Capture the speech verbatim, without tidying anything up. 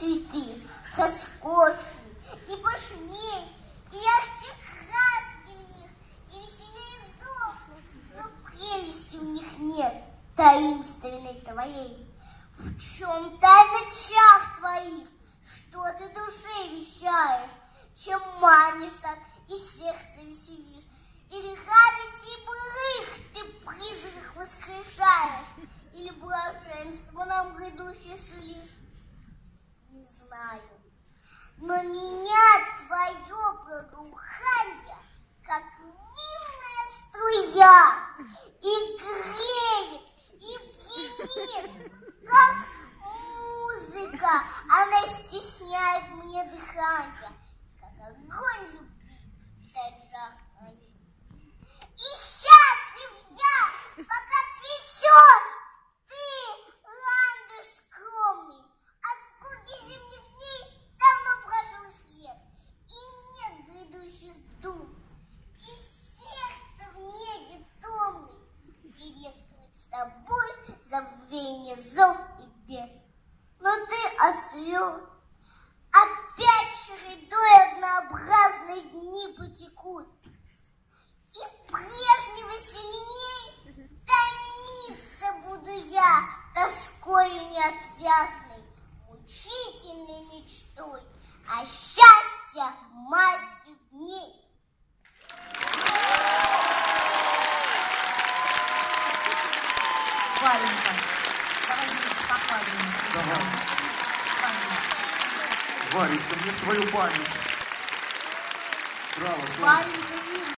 цветы, роскошней и пышней, и ярче краски в них, и веселее зов, но прелести в них нет, таинственной твоей. В чем тайна чар твоих, что ты душе вещаешь, чем манишь так и сердце веселишь, или радости былых ты призрак воскрешаешь, или блаженство нам грядущее сулишь? Не знаю, но меня твое благоуханье, как милая струя, и греет, и пьянит, как музыка, она стесняет мне дыхание, как огонь любви питает жар хранит. И счастлив я, пока цветешь ты, ландыш скромный, от скуки зимних дней давно прошел след, и нет грядущих дум, и сердце в неге томный приветствует с тобой забвенье, зов и бед. Но ты отцвел, опять чередой однообразные дни потекут, и прежнего сильней томиться буду я тоскою неотвязной, мучительной мечтой о счастье майских дней. Варенька, давай покладем. Давай. Варенька, мне в твою память. Браво, Соня. Варенька,